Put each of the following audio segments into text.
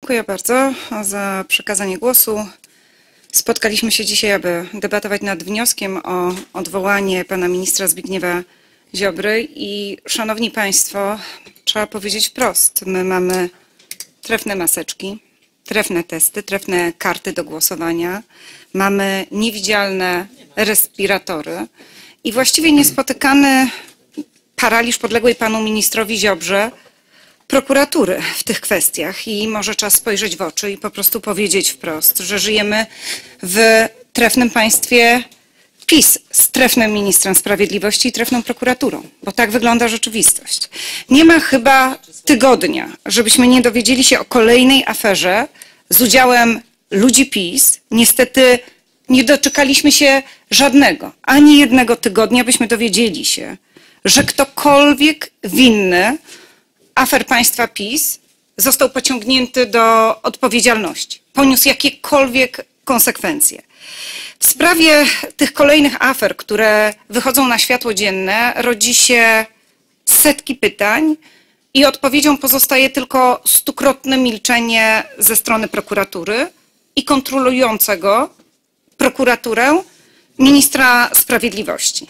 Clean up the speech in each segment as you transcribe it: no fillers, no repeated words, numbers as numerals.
Dziękuję bardzo za przekazanie głosu. Spotkaliśmy się dzisiaj, aby debatować nad wnioskiem o odwołanie pana ministra Zbigniewa Ziobry i szanowni państwo, trzeba powiedzieć wprost, my mamy trefne maseczki, trefne testy, trefne karty do głosowania, mamy niewidzialne respiratory i właściwie niespotykany paraliż podległej panu ministrowi Ziobrze prokuratury w tych kwestiach i może czas spojrzeć w oczy i po prostu powiedzieć wprost, że żyjemy w trefnym państwie PiS z trefnym ministrem sprawiedliwości i trefną prokuraturą, bo tak wygląda rzeczywistość. Nie ma chyba tygodnia, żebyśmy nie dowiedzieli się o kolejnej aferze z udziałem ludzi PiS. Niestety nie doczekaliśmy się żadnego, ani jednego tygodnia, byśmy dowiedzieli się, że ktokolwiek winny afer państwa PiS został pociągnięty do odpowiedzialności, poniósł jakiekolwiek konsekwencje. W sprawie tych kolejnych afer, które wychodzą na światło dzienne, rodzi się setki pytań i odpowiedzią pozostaje tylko stukrotne milczenie ze strony prokuratury i kontrolującego prokuraturę ministra sprawiedliwości.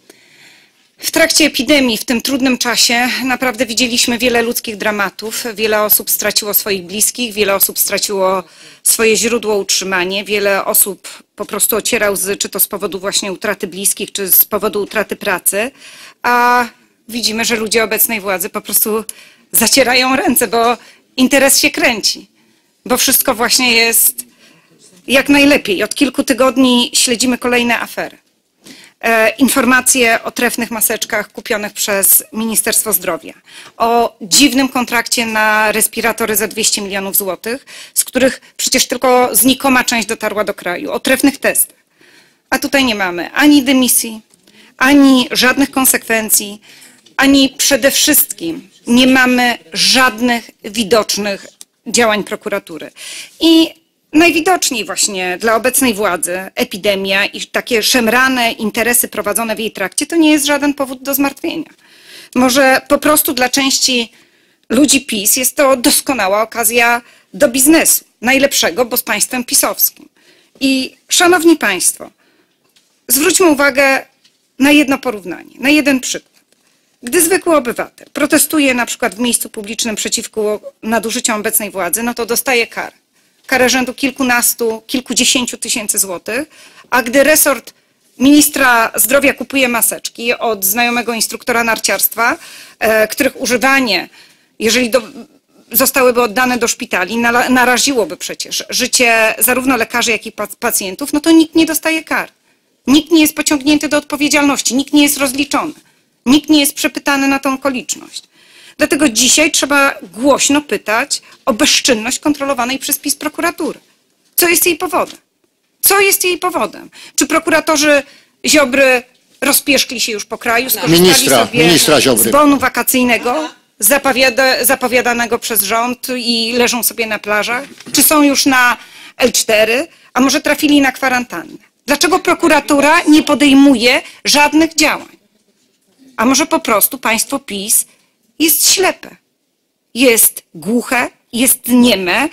W trakcie epidemii, w tym trudnym czasie, naprawdę widzieliśmy wiele ludzkich dramatów. Wiele osób straciło swoich bliskich, wiele osób straciło swoje źródło utrzymania, wiele osób po prostu ociera łzy, czy to z powodu właśnie utraty bliskich, czy z powodu utraty pracy. A widzimy, że ludzie obecnej władzy po prostu zacierają ręce, bo interes się kręci, bo wszystko właśnie jest jak najlepiej. Od kilku tygodni śledzimy kolejne afery. Informacje o trefnych maseczkach kupionych przez Ministerstwo Zdrowia, o dziwnym kontrakcie na respiratory za 200 milionów złotych, z których przecież tylko znikoma część dotarła do kraju, o trefnych testach. A tutaj nie mamy ani dymisji, ani żadnych konsekwencji, ani przede wszystkim nie mamy żadnych widocznych działań prokuratury. I najwidoczniej właśnie dla obecnej władzy epidemia i takie szemrane interesy prowadzone w jej trakcie to nie jest żaden powód do zmartwienia. Może po prostu dla części ludzi PiS jest to doskonała okazja do biznesu, najlepszego, bo z państwem pisowskim. I szanowni państwo, zwróćmy uwagę na jedno porównanie, na jeden przykład. Gdy zwykły obywatel protestuje na przykład w miejscu publicznym przeciwko nadużyciom obecnej władzy, no to dostaje karę rzędu kilkunastu, kilkudziesięciu tysięcy złotych, a gdy resort ministra zdrowia kupuje maseczki od znajomego instruktora narciarstwa, których używanie, jeżeli zostałyby oddane do szpitali, naraziłoby przecież życie zarówno lekarzy, jak i pacjentów, no to nikt nie dostaje kar. Nikt nie jest pociągnięty do odpowiedzialności, nikt nie jest rozliczony, nikt nie jest przepytany na tą okoliczność. Dlatego dzisiaj trzeba głośno pytać o bezczynność kontrolowanej przez PiS prokuratury. Co jest jej powodem? Co jest jej powodem? Czy prokuratorzy Ziobry rozpieszkli się już po kraju, skorzystali sobie z bonu wakacyjnego zapowiadanego przez rząd i leżą sobie na plażach? Czy są już na L4, a może trafili na kwarantannę? Dlaczego prokuratura nie podejmuje żadnych działań? A może po prostu państwo PiS jest ślepe, jest głuche, jest nieme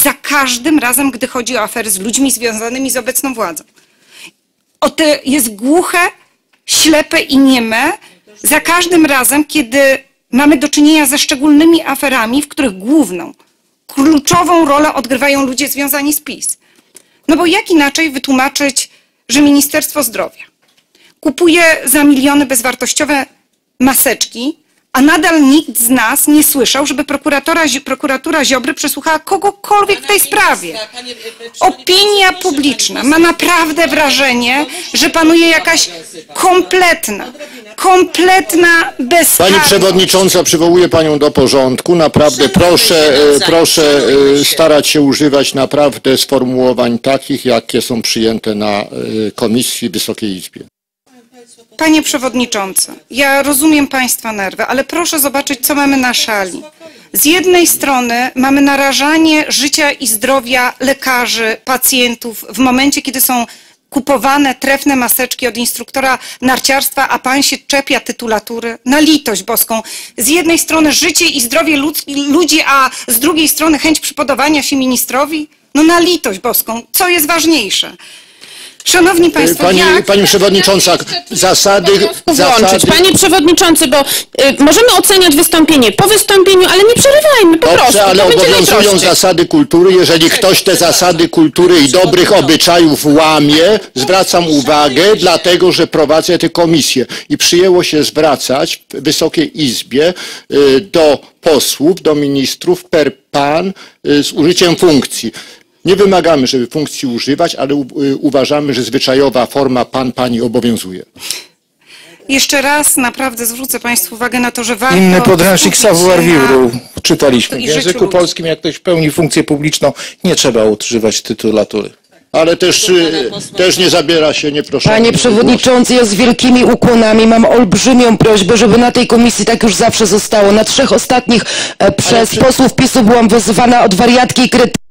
za każdym razem, gdy chodzi o afery z ludźmi związanymi z obecną władzą. Jest głuche, ślepe i nieme za każdym razem, kiedy mamy do czynienia ze szczególnymi aferami, w których główną, kluczową rolę odgrywają ludzie związani z PiS. No bo jak inaczej wytłumaczyć, że Ministerstwo Zdrowia kupuje za miliony bezwartościowe maseczki, a nadal nikt z nas nie słyszał, żeby prokuratura Ziobry przesłuchała kogokolwiek w tej sprawie. Opinia publiczna ma naprawdę wrażenie, że panuje jakaś kompletna bezkarność. Pani przewodnicząca, przywołuję panią do porządku. Naprawdę proszę starać się używać naprawdę sformułowań takich, jakie są przyjęte na komisji w Wysokiej Izbie. Panie przewodniczący, ja rozumiem państwa nerwy, ale proszę zobaczyć, co mamy na szali. Z jednej strony mamy narażanie życia i zdrowia lekarzy, pacjentów w momencie, kiedy są kupowane trefne maseczki od instruktora narciarstwa, a pan się czepia tytulatury? Na litość boską. Z jednej strony życie i zdrowie ludzi, a z drugiej strony chęć przypodobania się ministrowi? No na litość boską. Co jest ważniejsze? Szanowni Państwo, Pani Przewodnicząca, zasady... Panie Przewodniczący, bo możemy oceniać wystąpienie po wystąpieniu, ale nie przerywajmy, po prostu. Dobrze, ale obowiązują zasady kultury. Jeżeli ktoś te zasady kultury i dobrych obyczajów łamie, zwracam uwagę, dlatego że prowadzę tę komisję. I przyjęło się zwracać w Wysokiej Izbie do posłów, do ministrów per pan z użyciem funkcji. Nie wymagamy, żeby funkcji używać, ale uważamy, że zwyczajowa forma pan, pani obowiązuje. Jeszcze raz naprawdę zwrócę Państwu uwagę na to, że warto... Inny podręcznik savoir vivre czytaliśmy. W i życiu języku ludzi. polskim, jak ktoś pełni funkcję publiczną, nie trzeba używać tytulatury. Ale też nie zabiera się, nie proszę. Panie Przewodniczący, ja z wielkimi ukłonami mam olbrzymią prośbę, żeby na tej komisji tak już zawsze zostało. Na 3 ostatnich przez posłów PiS-u byłam wyzywana od wariatki i krytyki.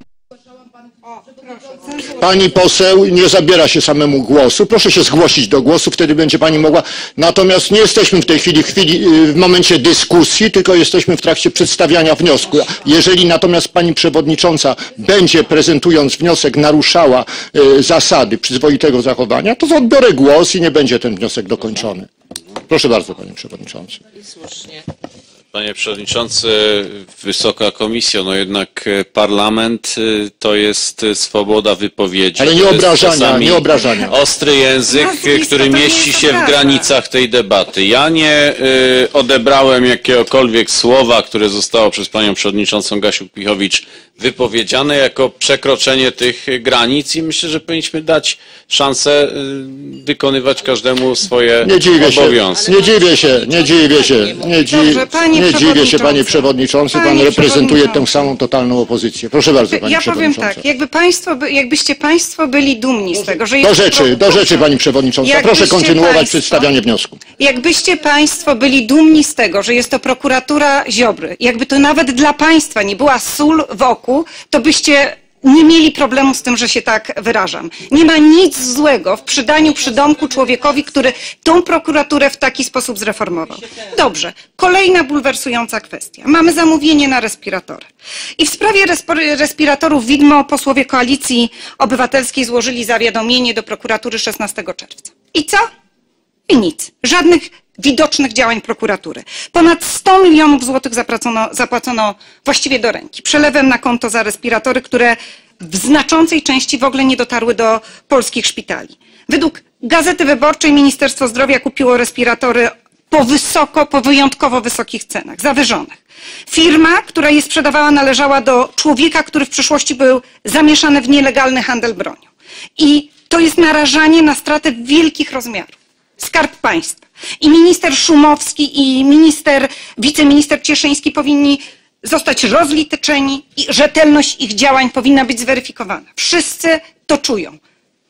Pani poseł nie zabiera się samemu głosu. Proszę się zgłosić do głosu, wtedy będzie pani mogła. Natomiast nie jesteśmy w tej chwili w momencie dyskusji, tylko jesteśmy w trakcie przedstawiania wniosku. Jeżeli natomiast pani przewodnicząca będzie, prezentując wniosek, naruszała zasady przyzwoitego zachowania, to odbiorę głos i nie będzie ten wniosek dokończony. Proszę bardzo, panie przewodniczący. Panie Przewodniczący, Wysoka Komisjo, no jednak parlament to jest swoboda wypowiedzi. Ale nie obrażania, nie obrażania. Ostry język, który mieści się w granicach tej debaty. Ja nie odebrałem jakiegokolwiek słowa, które zostało przez panią przewodniczącą Gasiuk-Pihowicz wypowiedziane jako przekroczenie tych granic i myślę, że powinniśmy dać szansę wykonywać każdemu swoje obowiązki. Nie dziwię się, panie przewodniczący, pan reprezentuje tę samą totalną opozycję. Proszę bardzo, pani przewodnicząca. Ja powiem tak, jakbyście państwo byli dumni z tego, że... Do rzeczy, pani przewodnicząca. Proszę kontynuować przedstawianie wniosku. Jakbyście państwo byli dumni z tego, że jest to prokuratura Ziobry, jakby to nawet dla państwa nie była sól w oku, to byście nie mieli problemu z tym, że się tak wyrażam. Nie ma nic złego w przydaniu przydomku człowiekowi, który tą prokuraturę w taki sposób zreformował. Dobrze, kolejna bulwersująca kwestia. Mamy zamówienie na respiratory. I w sprawie respiratorów widmo posłowie Koalicji Obywatelskiej złożyli zawiadomienie do prokuratury 16 czerwca. I co? I nic. Żadnych widocznych działań prokuratury. Ponad 100 milionów złotych zapłacono właściwie do ręki. Przelewem na konto za respiratory, które w znaczącej części w ogóle nie dotarły do polskich szpitali. Według Gazety Wyborczej Ministerstwo Zdrowia kupiło respiratory po wyjątkowo wysokich cenach, zawyżonych. Firma, która je sprzedawała, należała do człowieka, który w przeszłości był zamieszany w nielegalny handel bronią. I to jest narażanie na stratę wielkich rozmiarów. Skarb Państwa. I minister Szumowski i wiceminister Cieszyński powinni zostać rozliczeni i rzetelność ich działań powinna być zweryfikowana. Wszyscy to czują.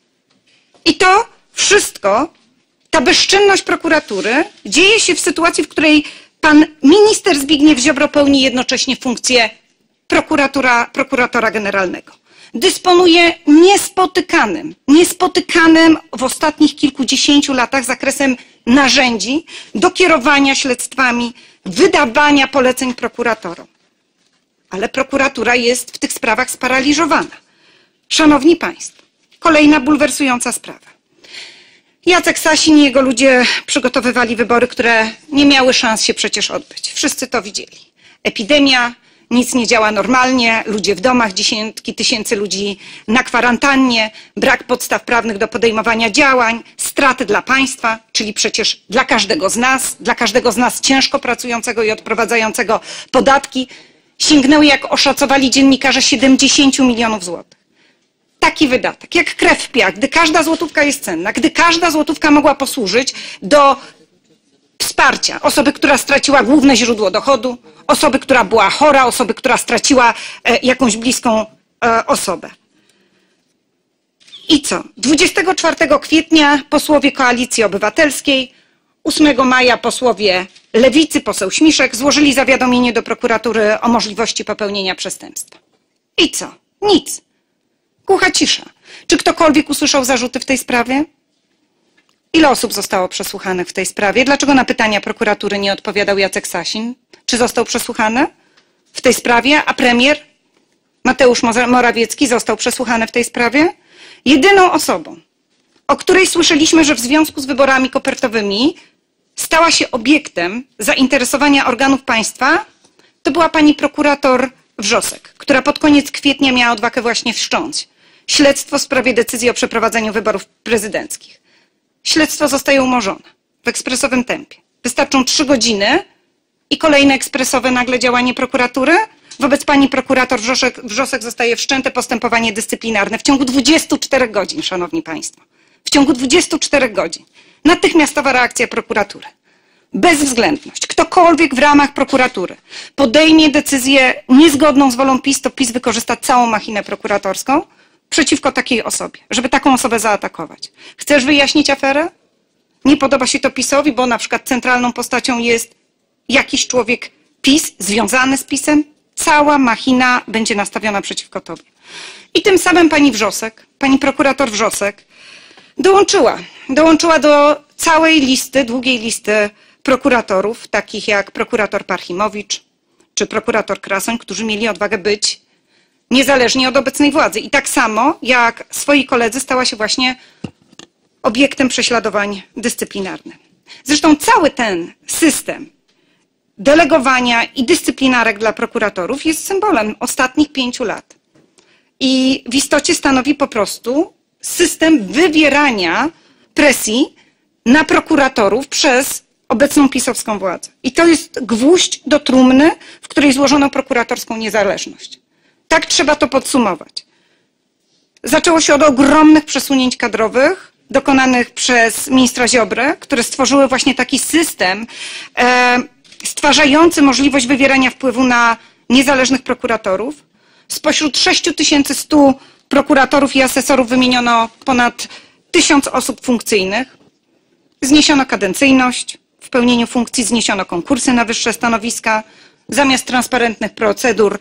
I to wszystko, ta bezczynność prokuratury dzieje się w sytuacji, w której pan minister Zbigniew Ziobro pełni jednocześnie funkcję prokuratora generalnego. Dysponuje niespotykanym w ostatnich kilkudziesięciu latach zakresem narzędzi do kierowania śledztwami, wydawania poleceń prokuratorom. Ale prokuratura jest w tych sprawach sparaliżowana. Szanowni Państwo, kolejna bulwersująca sprawa. Jacek Sasin i jego ludzie przygotowywali wybory, które nie miały szans się przecież odbyć. Wszyscy to widzieli. Epidemia, nic nie działa normalnie, ludzie w domach, dziesiątki tysięcy ludzi na kwarantannie, brak podstaw prawnych do podejmowania działań, straty dla państwa, czyli przecież dla każdego z nas ciężko pracującego i odprowadzającego podatki, sięgnęły, jak oszacowali dziennikarze, 70 milionów złotych. Taki wydatek, jak krew w piach, gdy każda złotówka jest cenna, gdy każda złotówka mogła posłużyć do wsparcia osoby, która straciła główne źródło dochodu, osoby, która była chora, osoby, która straciła jakąś bliską osobę. I co? 24 kwietnia posłowie Koalicji Obywatelskiej, 8 maja posłowie Lewicy, poseł Śmiszek, złożyli zawiadomienie do prokuratury o możliwości popełnienia przestępstwa. I co? Nic. Głucha cisza. Czy ktokolwiek usłyszał zarzuty w tej sprawie? Ile osób zostało przesłuchanych w tej sprawie? Dlaczego na pytania prokuratury nie odpowiadał Jacek Sasin? Czy został przesłuchany w tej sprawie? A premier Mateusz Morawiecki został przesłuchany w tej sprawie? Jedyną osobą, o której słyszeliśmy, że w związku z wyborami kopertowymi stała się obiektem zainteresowania organów państwa, to była pani prokurator Wrzosek, która pod koniec kwietnia miała odwagę właśnie wszcząć śledztwo w sprawie decyzji o przeprowadzeniu wyborów prezydenckich. Śledztwo zostaje umorzone w ekspresowym tempie. Wystarczą 3 godziny i kolejne ekspresowe nagle działanie prokuratury. Wobec pani prokurator Wrzosek zostaje wszczęte postępowanie dyscyplinarne w ciągu 24 godzin, szanowni państwo. W ciągu 24 godzin. Natychmiastowa reakcja prokuratury. Bezwzględność. Ktokolwiek w ramach prokuratury podejmie decyzję niezgodną z wolą PiS, to PiS wykorzysta całą machinę prokuratorską przeciwko takiej osobie, żeby taką osobę zaatakować. Chcesz wyjaśnić aferę? Nie podoba się to PiS-owi, bo na przykład centralną postacią jest jakiś człowiek PiS, związany z PiS-em? Cała machina będzie nastawiona przeciwko tobie. I tym samym pani Wrzosek, pani prokurator Wrzosek dołączyła do całej listy, długiej listy prokuratorów, takich jak prokurator Parchimowicz czy prokurator Krasoń, którzy mieli odwagę być niezależni od obecnej władzy. I tak samo jak swoi koledzy stała się właśnie obiektem prześladowań dyscyplinarnych. Zresztą cały ten system delegowania i dyscyplinarek dla prokuratorów jest symbolem ostatnich 5 lat. I w istocie stanowi po prostu system wywierania presji na prokuratorów przez obecną pisowską władzę. I to jest gwóźdź do trumny, w której złożono prokuratorską niezależność. Tak trzeba to podsumować. Zaczęło się od ogromnych przesunięć kadrowych dokonanych przez ministra Ziobrę, które stworzyły właśnie taki system stwarzający możliwość wywierania wpływu na niezależnych prokuratorów. Spośród 6100 prokuratorów i asesorów wymieniono ponad 1000 osób funkcyjnych. Zniesiono kadencyjność, w pełnieniu funkcji zniesiono konkursy na wyższe stanowiska. Zamiast transparentnych procedur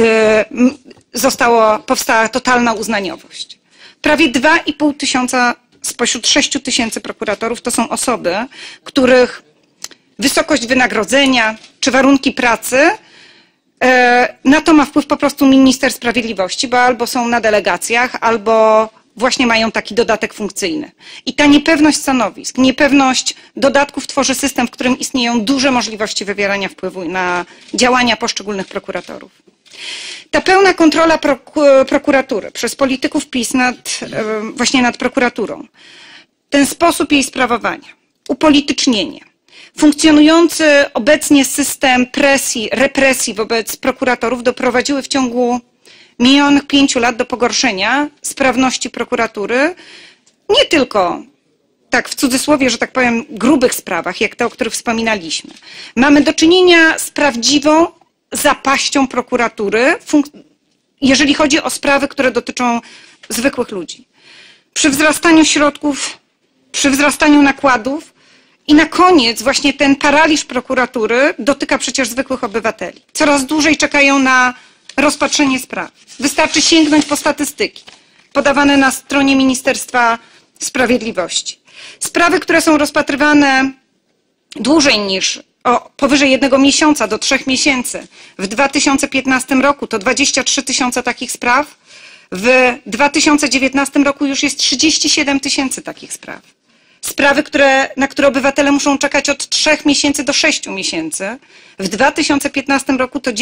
powstała totalna uznaniowość. Prawie 2500 spośród 6000 prokuratorów to są osoby, których wysokość wynagrodzenia czy warunki pracy, na to ma wpływ po prostu minister sprawiedliwości, bo albo są na delegacjach, albo właśnie mają taki dodatek funkcyjny. I ta niepewność stanowisk, niepewność dodatków tworzy system, w którym istnieją duże możliwości wywierania wpływu na działania poszczególnych prokuratorów. Ta pełna kontrola prokuratury przez polityków PiS właśnie nad prokuraturą, ten sposób jej sprawowania, upolitycznienie, funkcjonujący obecnie system presji, represji wobec prokuratorów doprowadziły w ciągu minionych 5 lat do pogorszenia sprawności prokuratury, nie tylko tak w cudzysłowie, że tak powiem, grubych sprawach, jak te, o których wspominaliśmy. Mamy do czynienia z prawdziwą zapaścią prokuratury, jeżeli chodzi o sprawy, które dotyczą zwykłych ludzi. Przy wzrastaniu środków, przy wzrastaniu nakładów i na koniec właśnie ten paraliż prokuratury dotyka przecież zwykłych obywateli. Coraz dłużej czekają na rozpatrzenie spraw. Wystarczy sięgnąć po statystyki podawane na stronie Ministerstwa Sprawiedliwości. Sprawy, które są rozpatrywane dłużej niż powyżej 1 miesiąca do 3 miesięcy. W 2015 roku to 23 000 takich spraw. W 2019 roku już jest 37 000 takich spraw. Sprawy, na które obywatele muszą czekać od 3 miesięcy do 6 miesięcy. W 2015 roku to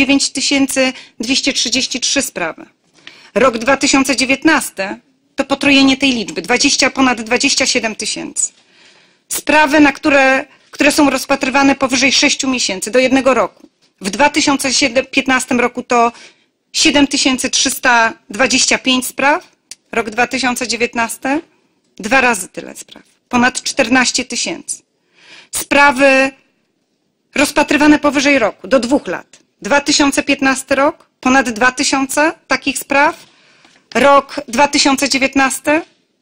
9233 sprawy. Rok 2019 to potrojenie tej liczby, ponad 27 000. Sprawy, które są rozpatrywane powyżej 6 miesięcy do 1 roku. W 2015 roku to 7325 spraw. Rok 2019 2 razy tyle spraw. Ponad 14 000. Sprawy rozpatrywane powyżej roku, do 2 lat. 2015 rok, ponad 2000 takich spraw. Rok 2019,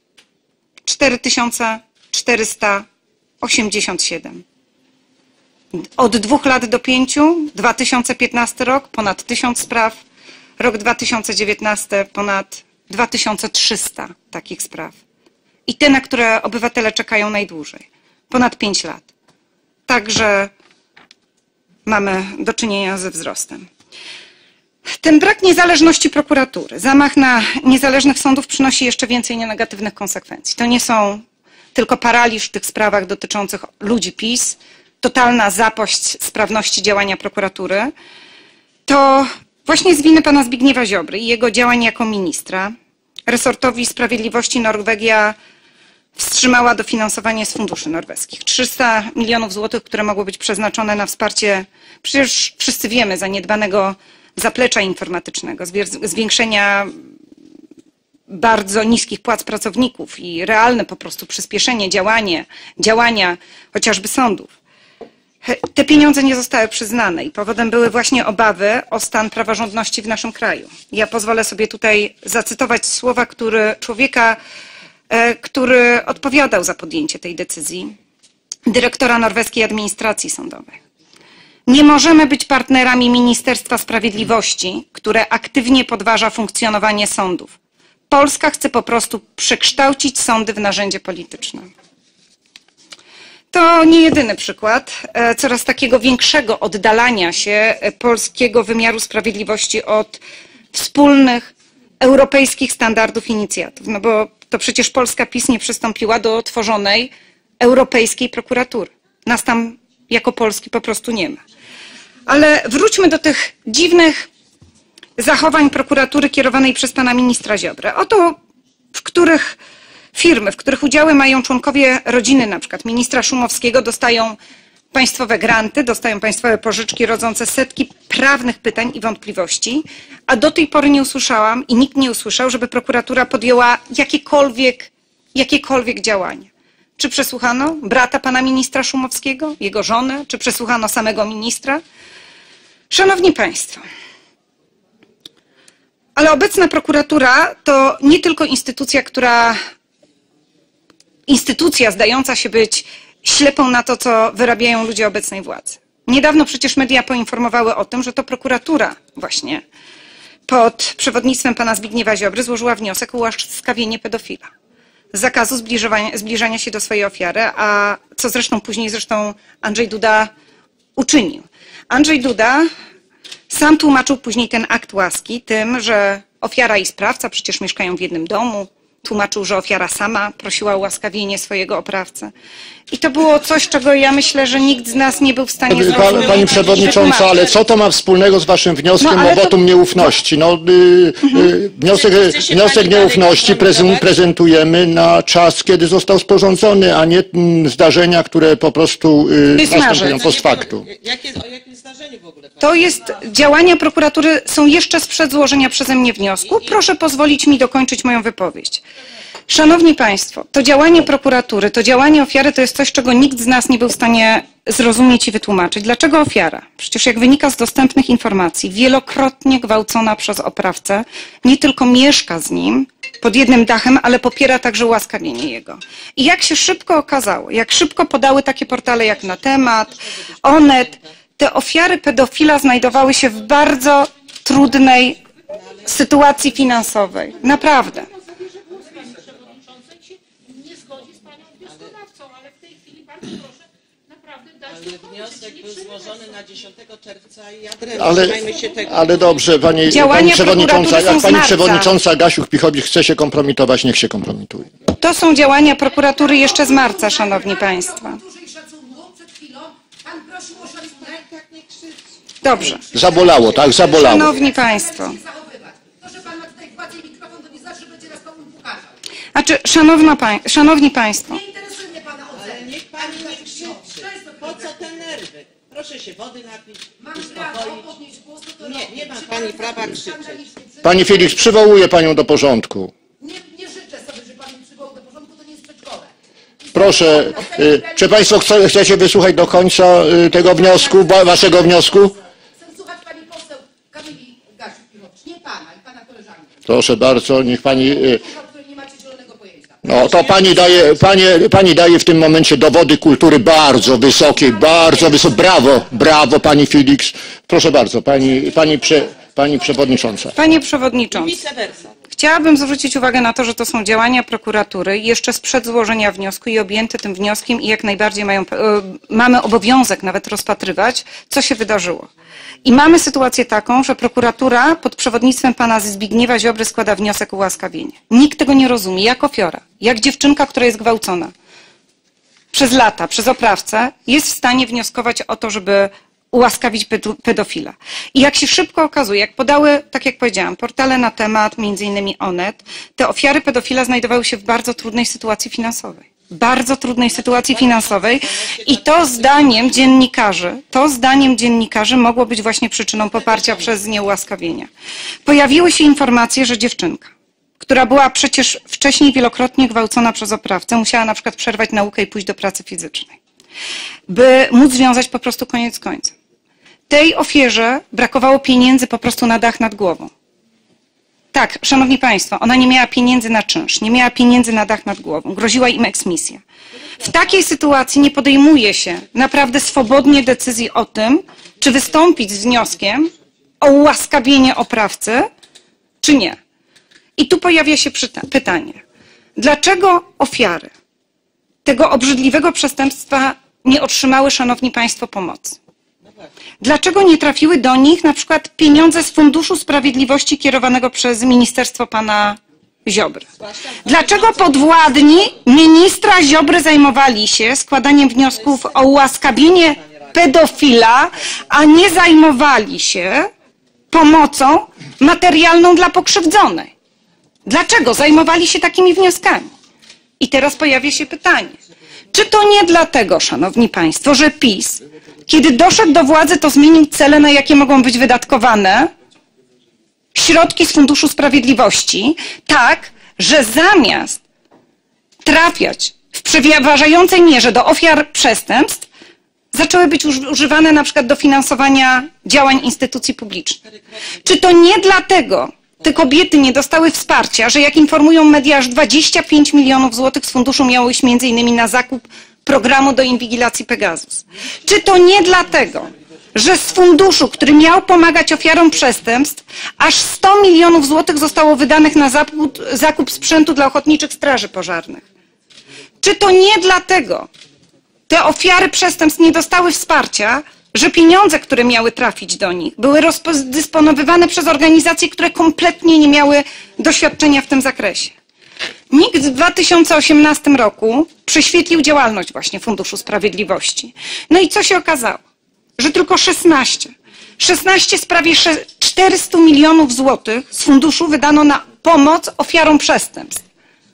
4487. Od 2 lat do 5, 2015 rok, ponad 1000 spraw. Rok 2019, ponad 2300 takich spraw. I te, na które obywatele czekają najdłużej. Ponad 5 lat. Także mamy do czynienia ze wzrostem. Ten brak niezależności prokuratury, zamach na niezależnych sądów przynosi jeszcze więcej negatywnych konsekwencji. To nie są tylko paraliż w tych sprawach dotyczących ludzi PiS, totalna zapaść sprawności działania prokuratury. To właśnie z winy pana Zbigniewa Ziobry i jego działań jako ministra resortowi sprawiedliwości Norwegia wstrzymała dofinansowanie z funduszy norweskich. 300 milionów złotych, które mogły być przeznaczone na wsparcie, przecież wszyscy wiemy, zaniedbanego zaplecza informatycznego, zwiększenia bardzo niskich płac pracowników i realne po prostu przyspieszenie działania chociażby sądów. Te pieniądze nie zostały przyznane i powodem były właśnie obawy o stan praworządności w naszym kraju. Ja pozwolę sobie tutaj zacytować słowa człowieka, który odpowiadał za podjęcie tej decyzji, dyrektora norweskiej administracji sądowej. Nie możemy być partnerami Ministerstwa Sprawiedliwości, które aktywnie podważa funkcjonowanie sądów. Polska chce po prostu przekształcić sądy w narzędzie polityczne. To nie jedyny przykład coraz takiego większego oddalania się polskiego wymiaru sprawiedliwości od wspólnych europejskich standardów i inicjatyw. No bo to przecież Polska PiS nie przystąpiła do tworzonej europejskiej prokuratury. Nas tam jako Polski po prostu nie ma. Ale wróćmy do tych dziwnych zachowań prokuratury kierowanej przez pana ministra Ziobrę. Oto w których firmy, w których udziały mają członkowie rodziny na przykład ministra Szumowskiego, dostają państwowe granty, dostają państwowe pożyczki rodzące setki prawnych pytań i wątpliwości, a do tej pory nie usłyszałam i nikt nie usłyszał, żeby prokuratura podjęła jakiekolwiek działania. Czy przesłuchano brata pana ministra Szumowskiego, jego żonę, czy przesłuchano samego ministra? Szanowni Państwo, ale obecna prokuratura to nie tylko instytucja zdająca się być ślepą na to, co wyrabiają ludzie obecnej władzy. Niedawno przecież media poinformowały o tym, że to prokuratura właśnie pod przewodnictwem pana Zbigniewa Ziobry złożyła wniosek o ułaskawienie pedofila. Zakazu zbliżania się do swojej ofiary, a co zresztą później Andrzej Duda uczynił. Andrzej Duda sam tłumaczył później ten akt łaski tym, że ofiara i sprawca przecież mieszkają w jednym domu. Tłumaczył, że ofiara sama prosiła o ułaskawienie swojego oprawcy. I to było coś, czego ja myślę, że nikt z nas nie był w stanie zrozumieć. Pani Przewodnicząca, ale co to ma wspólnego z Waszym wnioskiem o wotum nieufności? No, wniosek nieufności prezentujemy na czas, kiedy został sporządzony, a nie zdarzenia, które po prostu następują post factum. O jakim zdarzeniu w ogóle? To jest, działania prokuratury są jeszcze sprzed złożenia przeze mnie wniosku. Proszę pozwolić mi dokończyć moją wypowiedź. Szanowni Państwo, to działanie prokuratury, to działanie ofiary to jest coś, czego nikt z nas nie był w stanie zrozumieć i wytłumaczyć. Dlaczego ofiara? Przecież jak wynika z dostępnych informacji, wielokrotnie gwałcona przez oprawcę, nie tylko mieszka z nim pod jednym dachem, ale popiera także ułaskawienie jego. I jak się szybko okazało, jak szybko podały takie portale jak Na Temat, Onet, te ofiary pedofila znajdowały się w bardzo trudnej sytuacji finansowej. Naprawdę. Ale wniosek był złożony na 10 czerwca i trzymajmy się tego. Ale dobrze, pani Przewodnicząca, jak Pani Przewodnicząca Gasiuk-Pihowicz chce się kompromitować, niech się kompromituje. To są działania prokuratury jeszcze z marca, Szanowni Państwo. Dobrze. Zabolało, tak? Zabolało. Szanowni Państwo. Znaczy, Szanowni Państwo. Ale niech Pani nie krzyczy. Po co te nerwy? Proszę się wody napić, uspokoić. Nie ma Pani prawa krzyczeć. Pani Felix, przywołuję Panią do porządku. Nie życzę sobie, że Pan mnie przywołał do porządku, to nie jest przedszkole. Proszę, czy Państwo chcecie wysłuchać do końca tego wniosku, Waszego wniosku? Chcę słuchać Pani poseł Kamili Gasiuk-Pihowicz, nie Pana i Pana koleżanki. Proszę bardzo, niech Pani... O której nie macie zielonego pojęcia. No to Pani daje w tym momencie dowody kultury bardzo wysokiej, bardzo wysokiej. Brawo, brawo Pani Felix. Proszę bardzo, Pani Przewodnicząca. Panie Przewodniczący, Vice versa. chciałabym zwrócić uwagę na to, że to są działania prokuratury jeszcze sprzed złożenia wniosku i objęte tym wnioskiem i jak najbardziej mamy obowiązek nawet rozpatrywać, co się wydarzyło. I mamy sytuację taką, że prokuratura pod przewodnictwem pana Zbigniewa Ziobry składa wniosek o ułaskawienie. Nikt tego nie rozumie, jak ofiara, jak dziewczynka, która jest gwałcona przez lata, przez oprawcę, jest w stanie wnioskować o to, żeby ułaskawić pedofila. I jak się szybko okazuje, jak podały, tak jak powiedziałam, portale na temat, między innymi Onet, te ofiary pedofila znajdowały się w bardzo trudnej sytuacji finansowej. Bardzo trudnej sytuacji finansowej i to zdaniem dziennikarzy mogło być właśnie przyczyną poparcia przez nieułaskawienia. Pojawiły się informacje, że dziewczynka, która była przecież wcześniej wielokrotnie gwałcona przez oprawcę, musiała na przykład przerwać naukę i pójść do pracy fizycznej, by móc związać po prostu koniec z końcem. Tej ofierze brakowało pieniędzy po prostu na dach nad głową. Tak, szanowni państwo, ona nie miała pieniędzy na czynsz, nie miała pieniędzy na dach nad głową, groziła im eksmisja. W takiej sytuacji nie podejmuje się naprawdę swobodnie decyzji o tym, czy wystąpić z wnioskiem o ułaskawienie oprawcy, czy nie. I tu pojawia się pytanie, dlaczego ofiary tego obrzydliwego przestępstwa nie otrzymały, szanowni państwo, pomocy? Dlaczego nie trafiły do nich na przykład pieniądze z Funduszu Sprawiedliwości kierowanego przez ministerstwo pana Ziobry? Dlaczego podwładni ministra Ziobry zajmowali się składaniem wniosków o ułaskawienie pedofila, a nie zajmowali się pomocą materialną dla pokrzywdzonej? Dlaczego zajmowali się takimi wnioskami? I teraz pojawia się pytanie, czy to nie dlatego, szanowni państwo, że PiS, kiedy doszedł do władzy, to zmienił cele, na jakie mogą być wydatkowane środki z Funduszu Sprawiedliwości, tak, że zamiast trafiać w przeważającej mierze do ofiar przestępstw, zaczęły być używane na przykład do finansowania działań instytucji publicznych. Czy to nie dlatego te kobiety nie dostały wsparcia, że jak informują media, aż 25 milionów złotych z funduszu miało iść między innymi na zakup programu do inwigilacji Pegasus? Czy to nie dlatego, że z funduszu, który miał pomagać ofiarom przestępstw, aż 100 milionów złotych zostało wydanych na zakup sprzętu dla ochotniczych straży pożarnych? Czy to nie dlatego te ofiary przestępstw nie dostały wsparcia, że pieniądze, które miały trafić do nich, były rozdysponowywane przez organizacje, które kompletnie nie miały doświadczenia w tym zakresie? NIK w 2018 roku prześwietlił działalność właśnie Funduszu Sprawiedliwości. No i co się okazało? Że tylko 16 z prawie 400 milionów złotych z funduszu wydano na pomoc ofiarom przestępstw.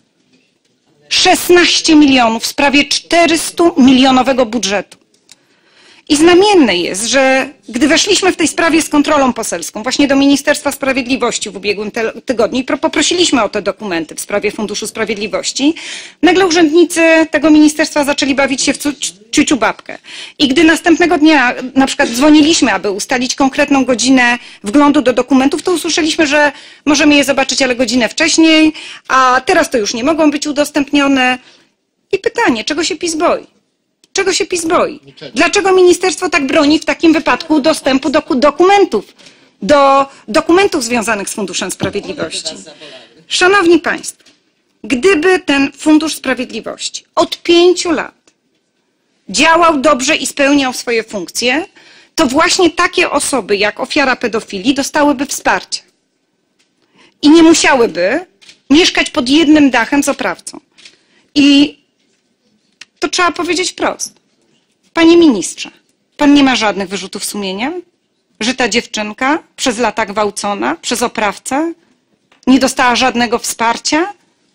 16 milionów z prawie 400 milionowego budżetu. I znamienne jest, że gdy weszliśmy w tej sprawie z kontrolą poselską właśnie do Ministerstwa Sprawiedliwości w ubiegłym tygodniu i poprosiliśmy o te dokumenty w sprawie Funduszu Sprawiedliwości, nagle urzędnicy tego ministerstwa zaczęli bawić się w ciuciu babkę. I gdy następnego dnia na przykład dzwoniliśmy, aby ustalić konkretną godzinę wglądu do dokumentów, to usłyszeliśmy, że możemy je zobaczyć, ale godzinę wcześniej, a teraz to już nie mogą być udostępnione. I pytanie, czego się PiS boi? Czego się PiS boi? Dlaczego ministerstwo tak broni w takim wypadku dostępu do dokumentów związanych z Funduszem Sprawiedliwości? Szanowni państwo, gdyby ten Fundusz Sprawiedliwości od 5 lat działał dobrze i spełniał swoje funkcje, to właśnie takie osoby jak ofiara pedofilii dostałyby wsparcie i nie musiałyby mieszkać pod jednym dachem z oprawcą. I to trzeba powiedzieć wprost. Panie ministrze, pan nie ma żadnych wyrzutów sumienia, że ta dziewczynka przez lata gwałcona przez oprawcę nie dostała żadnego wsparcia?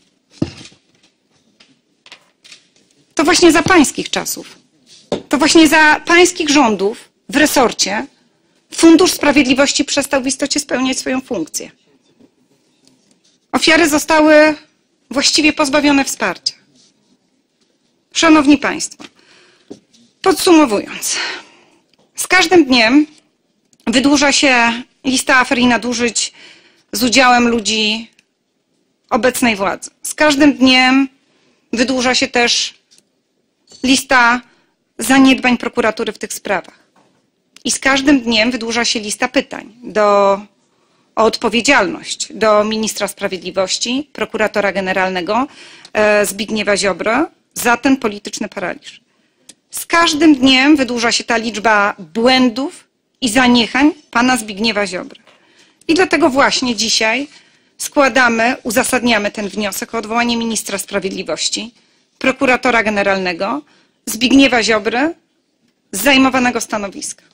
To właśnie za pańskich czasów, to właśnie za pańskich rządów w resorcie Fundusz Sprawiedliwości przestał w istocie spełniać swoją funkcję. Ofiary zostały właściwie pozbawione wsparcia. Szanowni państwo, podsumowując, z każdym dniem wydłuża się lista afer i nadużyć z udziałem ludzi obecnej władzy. Z każdym dniem wydłuża się też lista zaniedbań prokuratury w tych sprawach. I z każdym dniem wydłuża się lista pytań do o odpowiedzialność do ministra sprawiedliwości, prokuratora generalnego Zbigniewa Ziobry za ten polityczny paraliż. Z każdym dniem wydłuża się ta liczba błędów i zaniechań pana Zbigniewa Ziobry. I dlatego właśnie dzisiaj uzasadniamy ten wniosek o odwołanie ministra sprawiedliwości, prokuratora generalnego Zbigniewa Ziobry z zajmowanego stanowiska.